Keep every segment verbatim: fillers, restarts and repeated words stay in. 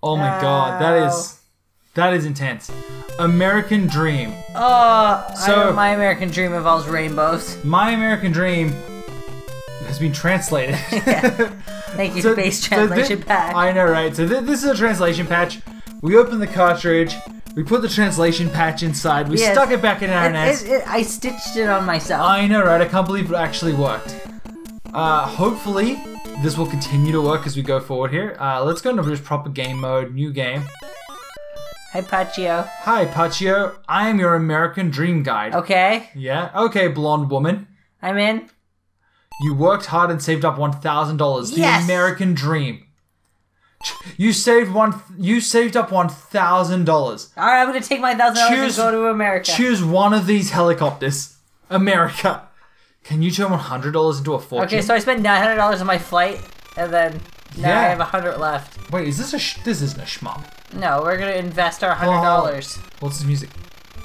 Oh my god, that is that is intense. American Dream. Oh, so I, my American Dream involves rainbows. My American Dream has been translated. Yeah. Thank you, so, Space so Translation th Patch. I know, right? So th this is a translation patch. We open the cartridge. We put the translation patch inside. We yes. stuck it back in our it, N E S. It, it, I stitched it on myself. I know, right? I can't believe it actually worked. Uh, hopefully, this will continue to work as we go forward here. Uh, let's go into just proper game mode. New game. Hi, Paccio. Hi, Paccio. I am your American Dream Guide. Okay. Yeah? Okay, blonde woman. I'm in. You worked hard and saved up one thousand dollars. The Yes. American Dream. You saved one. You saved up one thousand dollars. All right, I'm gonna take my thousand dollars and go to America. Choose one of these helicopters. America. Can you turn one hundred dollars into a fortune? Okay, so I spent nine hundred dollars on my flight, and then now Yeah. I have a hundred left. Wait, is this a? Sh this isn't a shmup. No, we're gonna invest our hundred dollars. Oh, what's this music?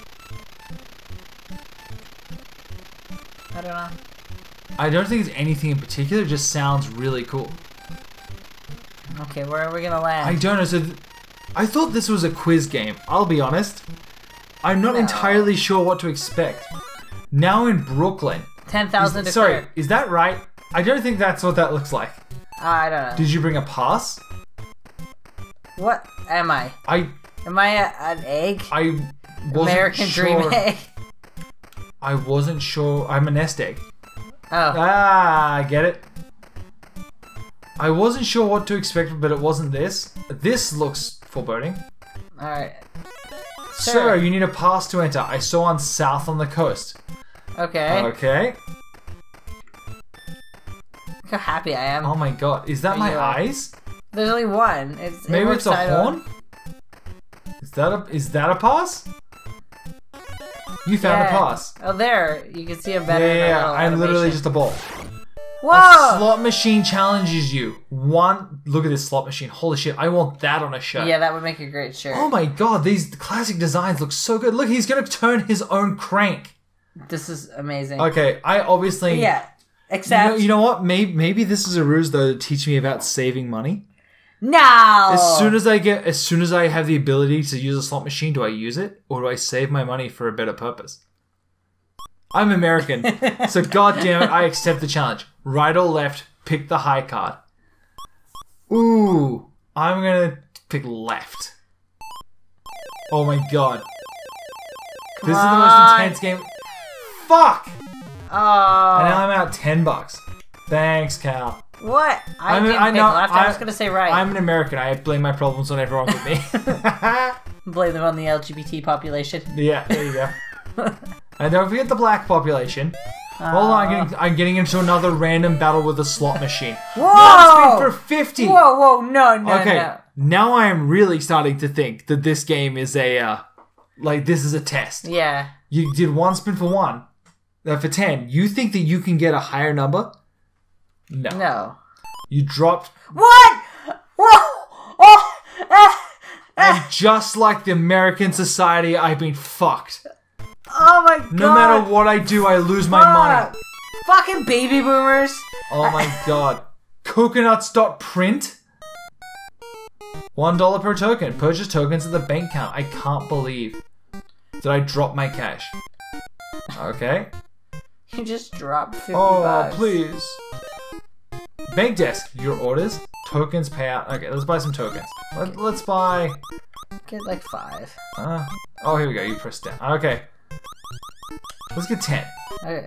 I don't know. I don't think it's anything in particular. It just sounds really cool. Okay, where are we gonna land? I don't know. So, th I thought this was a quiz game. I'll be honest. I'm not No. entirely sure what to expect. Now in Brooklyn. Ten thousand. Is- Sorry, is that right? I don't think that's what that looks like. I don't know. Did you bring a pass? What am I? I Am I a, an egg? I wasn't American sure. Dream egg. I wasn't sure. I'm a nest egg. Oh. Ah, I get it. I wasn't sure what to expect, but it wasn't this. This looks foreboding. All right. Sir, Sure. you need a pass to enter. I saw one south on the coast. Okay. Okay. Look how happy I am. Oh my god, is that Are my you, uh, eyes? There's only one. It's it Maybe works it's a side on. horn? Is that a is that a pass? You found Yeah. a pass. Oh, there. You can see a Yeah, better. yeah, yeah. little I'm literally animation. just a ball. A Whoa! slot machine challenges you. One, look at this slot machine. Holy shit, I want that on a shirt. Yeah, that would make a great shirt. Oh my god, these classic designs look so good. Look, he's gonna turn his own crank. This is amazing. Okay, I obviously... Yeah. You Except know, you know what? Maybe, maybe this is a ruse though to teach me about saving money. no. As soon as I get, as soon as I have the ability to use a slot machine, do I use it or do I save my money for a better purpose? I'm American, so god damn it, I accept the challenge. Right or left, pick the high card. Ooh, I'm gonna pick left. Oh my god. Come this on. is the most intense game. Fuck! Oh. And now I'm out ten bucks. Thanks, Cal. What? I I'm- didn't I pick know- left. I, I- was gonna say right. I'm an American. I blame my problems on everyone with me. Blame them on the L G B T population. Yeah, there you go. And don't forget the black population. Hold on, I'm getting, I'm getting into another random battle with a slot machine. Whoa! One spin for fifty! Whoa, whoa, no, no, Okay, no. now I am really starting to think that this game is a, uh, like, this is a test. Yeah. You did one spin for one, uh, for ten. You think that you can get a higher number? No. No. You dropped, What? Whoa! Oh! Ah! and just like the American society, I've been fucked. Oh my god! No matter what I do, I lose my money. Fuck. Fucking baby boomers! Oh my god. Coconuts dot print? One dollar per token. Purchase tokens at the bank count. I can't believe that I dropped my cash. Okay. You just dropped fifty Oh, bucks. please. Bank desk. Your orders. Tokens payout. Okay, let's buy some tokens. Let, let's buy... Get like five. Uh, oh, here we go. You press down. Okay. Let's get ten. Okay.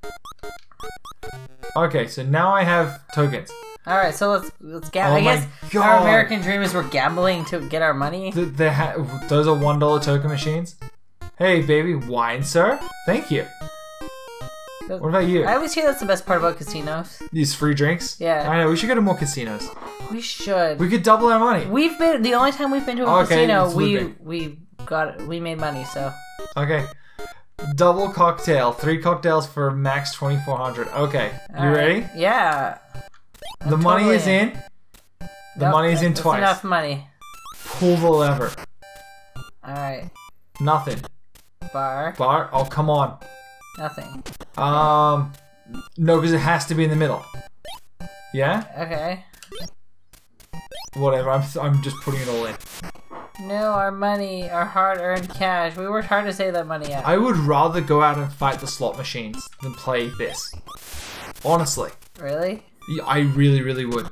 Okay, so now I have tokens. Alright, so let's let's gamble. Oh I my guess God. our American dream is we're gambling to get our money. Th they ha those are one dollar token machines. Hey, baby, wine, sir. Thank you. What about you? I always hear that's the best part about casinos. These free drinks? Yeah. I know, we should go to more casinos. We should. We could double our money. We've been the only time we've been to a Okay, casino. it's We looping. we got we made money. So Okay. Double cocktail. Three cocktails for max twenty-four hundred. Okay. You All right. ready? Yeah. The I'm money totally is in. The Nope, money is in that's twice. Enough money. Pull the lever. All right. Nothing. Bar. Bar. Oh, come on. Nothing. Um. No, because it has to be in the middle. Yeah? Okay. Whatever. I'm I'm just putting it all in. No, our money, our hard-earned cash. We worked hard to save that money out. I would rather go out and fight the slot machines than play this. Honestly. Really? Yeah, I really, really would.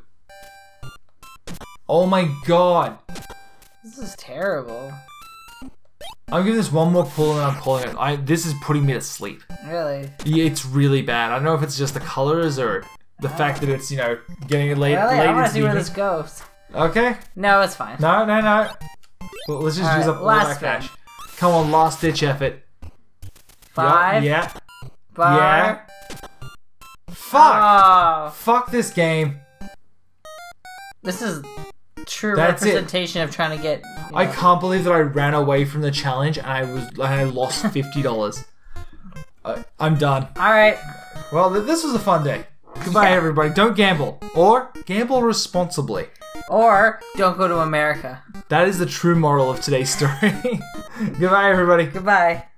Oh my god. This is terrible. I'm giving this one more pull and I'm calling it. I this is putting me to sleep. Really? Yeah, it's really bad. I don't know if it's just the colors or the fact that it's, you know, getting it late. Really? late I want to into see the where evening. this goes. Okay. No, it's fine. No, no, no. Well, let's just All use right, up all our last cash. spin. Come on, last ditch effort. Five. Yeah. Bar. Yeah. Fuck. Oh, Fuck this game. this is true That's it. representation of trying to get. You I know, can't believe that I ran away from the challenge and I was and I lost fifty dollars. uh, I'm done. All right. Well, th- this was a fun day. Goodbye, Yeah. everybody. Don't gamble, or gamble responsibly. Or don't go to America. That is the true moral of today's story. Goodbye, everybody. Goodbye.